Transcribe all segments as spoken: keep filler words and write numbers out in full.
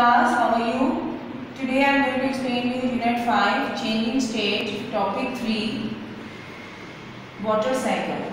class, how are you? Today I am going to explain you Unit five, Changing State, Topic three, Water Cycle.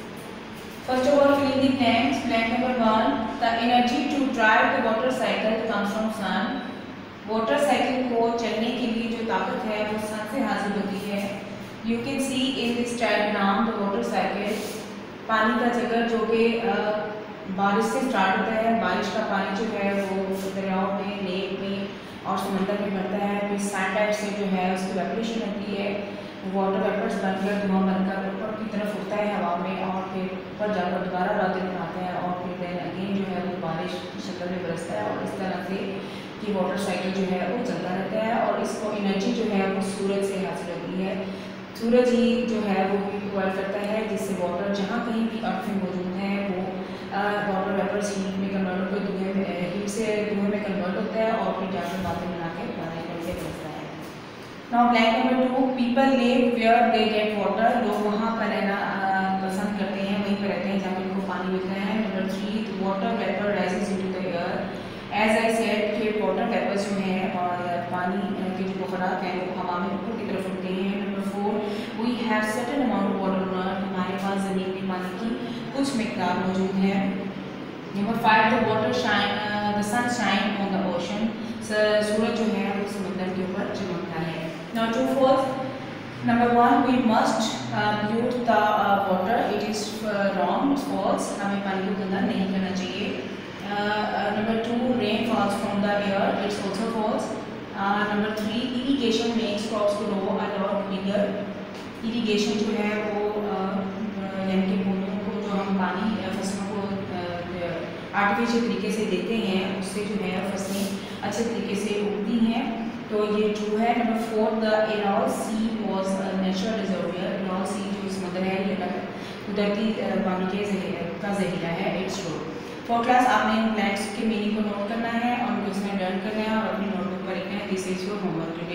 First of all, fill in the blanks. Blank number one, the energy to drive the water cycle comes from sun. Water cycle को चलने के लिए जो ताकत है वो सन से हासिल होती है. You can see in this diagram the water cycle. पानी का चक्कर जो कि बारिश से स्टार्ट होता है. बारिश का पानी जो है वो दरियाओं में, लेक में और समंदर में बनता है. फिर सैंड टाइप से जो है उसकी वेपरेशन होती है. वाटर वेपर्स बनकर धुआं बनकर ऊपर की तरफ उड़ता है हवा में और फिर ऊपर जाकर दोबारा बादल बनाता है और फिर देन अगेन जो है वो बारिश की शक्ल में बरसता है. और इस तरह से कि वाटर साइकिल जो है वो चलता रहता है और इसको एनर्जी जो है वो सूरज से हासिल होती है. सूरज ही जो है वो हीट प्रोवाइड करता है जिससे वाटर जहाँ कहीं भी अर्थ में मौजूद है वो वाटर वेपर्स हीट में कन्वर्ट होकर धुएं में हीट से धुएं में कन्वर्ट होता है और फिर जाकर बादल बना के पानी करके बरसता है. Now blank number two, people live where they get water. लोग वहाँ पर रहना पसंद करते हैं, वहीं पर रहते हैं जहाँ पर उनको पानी मिलता है. Number three, water vapour rises into the air. As I said कि वाटर वेपर्स जो हैं और पानी के जो बुखारात हैं वो हवा में ऊपर की तरफ उठते हैं. Number four, we have certain amount of water on earth. हमारे पास ज़मीन में पानी की कुछ मिकदार मौजूद है. Number five, the water shine the sun shine on the ocean. सूरज जो है वो समुद्र के ऊपर चमकता है. Now to fourth, number one, we must pollute the water. It is wrong, it's false. हमें पानी को गंदा नहीं करना चाहिए. Uh, number two, rain falls from the air. It's also false. Uh, number three, irrigation makes crops grow a lot bigger. Irrigation जो है वो यानी कि पौधों को जो हम पानी फसलों को आर्टिफिशियल तरीके से देते हैं उससे जो है फसलें अच्छे तरीके से उगती हैं. तो ये ट्रू है. Number four, the Aral Sea was natural reservoir. Aral Sea जो समुद्र है ये कुदरती पानी के का जहीरा है. It's true. फॉर क्लास आपने इन ब्लैंक्स के मीनिंग को नोट करना है और उनको इसमें लर्न करना है और अपनी नोटबुक पर लिखना है. This is your homework.